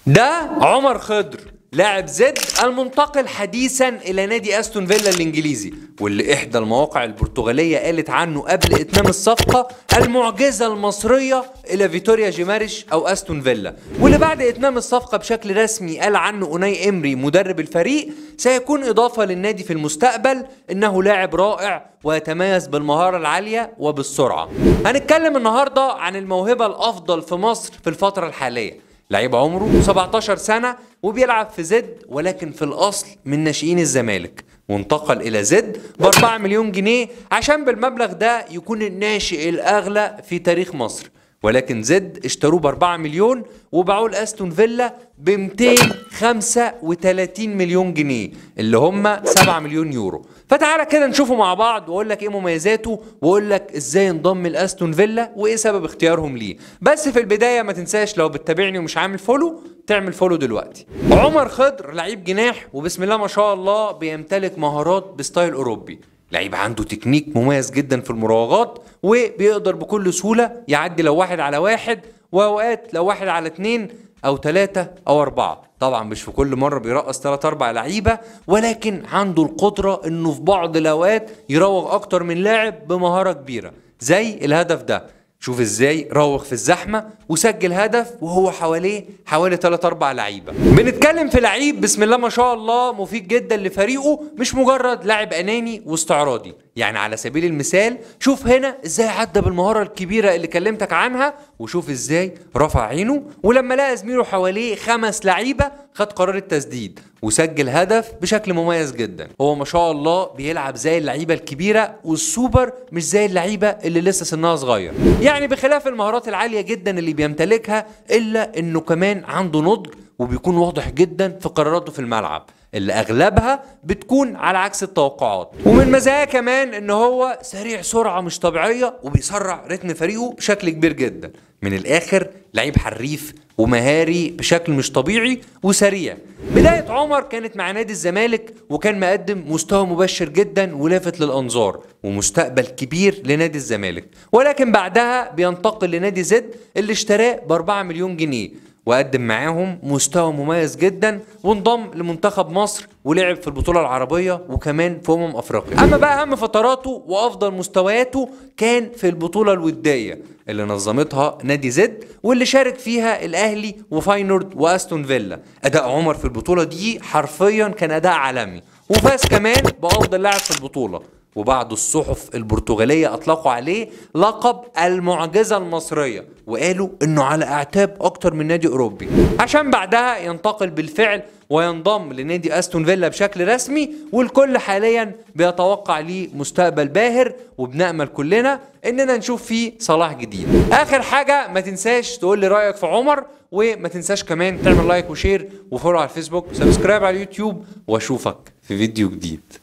ده عمر خضر لاعب زد المنتقل حديثا الى نادي استون فيلا الانجليزي، واللي احدى المواقع البرتغاليه قالت عنه قبل اتمام الصفقه المعجزه المصريه الى فيتوريا جيماريش او استون فيلا، واللي بعد اتمام الصفقه بشكل رسمي قال عنه اوناي امري مدرب الفريق سيكون اضافه للنادي في المستقبل، انه لاعب رائع ويتميز بالمهاره العاليه وبالسرعه. هنتكلم النهارده عن الموهبه الافضل في مصر في الفتره الحاليه. لعيب عمره 17 سنة وبيلعب في زد، ولكن في الأصل من ناشئين الزمالك، وانتقل إلى زد ب4 مليون جنيه عشان بالمبلغ ده يكون الناشئ الأغلى في تاريخ مصر. ولكن زد اشتروه ب4 مليون وباعوه لأستون فيلا ب 235 مليون جنيه اللي هم 7 مليون يورو. فتعالى كده نشوفه مع بعض واقول لك ايه مميزاته واقول لك ازاي انضم لاستون فيلا وايه سبب اختيارهم ليه. بس في البدايه ما تنساش لو بتتابعني ومش عامل فولو تعمل فولو دلوقتي. عمر خضر لعيب جناح وبسم الله ما شاء الله بيمتلك مهارات بستايل اوروبي. لعيب عنده تكنيك مميز جدا في المراوغات وبيقدر بكل سهوله يعدي لو 1 على 1 واوقات لو 1 على 2 او 3 او 4. طبعا مش في كل مره بيرقص 3 4 لعيبه، ولكن عنده القدره انه في بعض الاوقات يراوغ اكتر من لاعب بمهاره كبيره، زي الهدف ده. شوف ازاي راوغ في الزحمه وسجل هدف وهو حواليه حوالي 3 4 لعيبه. بنتكلم في لعيب بسم الله ما شاء الله مفيد جدا لفريقه، مش مجرد لاعب اناني واستعراضي. يعني على سبيل المثال شوف هنا ازاي عدى بالمهاره الكبيره اللي كلمتك عنها، وشوف ازاي رفع عينه ولما لقى زميله حواليه 5 لعيبه خد قرار التسديد وسجل هدف بشكل مميز جدا. هو ما شاء الله بيلعب زي اللعيبه الكبيره والسوبر، مش زي اللعيبه اللي لسه سنها صغير. يعني بخلاف المهارات العاليه جدا اللي بيمتلكها، الا انه كمان عنده نضج وبيكون واضح جدا في قراراته في الملعب اللي اغلبها بتكون على عكس التوقعات. ومن مزاياه كمان ان هو سريع سرعه مش طبيعيه وبيسرع رتم فريقه بشكل كبير جدا. من الاخر لعيب حريف ومهاري بشكل مش طبيعي وسريع. بداية عمر كانت مع نادي الزمالك وكان مقدم مستوى مبشر جدا ولافت للأنظار ومستقبل كبير لنادي الزمالك، ولكن بعدها بينتقل لنادي زد اللي اشتراه ب4 مليون جنيه وقدم معاهم مستوى مميز جدا وانضم لمنتخب مصر ولعب في البطولة العربية وكمان في أفريقيا. أما بقى أهم فتراته وأفضل مستوياته كان في البطولة الودية اللي نظمتها نادي زد واللي شارك فيها الأهلي وفاينورد وأستون فيلا. أداء عمر في البطولة دي حرفيا كان أداء عالمي، وفاز كمان بأفضل لاعب في البطولة. وبعض الصحف البرتغالية أطلقوا عليه لقب المعجزة المصرية وقالوا إنه على أعتاب أكتر من نادي أوروبي، عشان بعدها ينتقل بالفعل وينضم لنادي أستون فيلا بشكل رسمي، والكل حاليا بيتوقع ليه مستقبل باهر، وبنأمل كلنا إننا نشوف فيه صلاح جديد. آخر حاجة ما تنساش تقول لي رأيك في عمر، وما تنساش كمان تعمل لايك وشير وفولو على الفيسبوك وسبسكرايب على اليوتيوب، وأشوفك في فيديو جديد.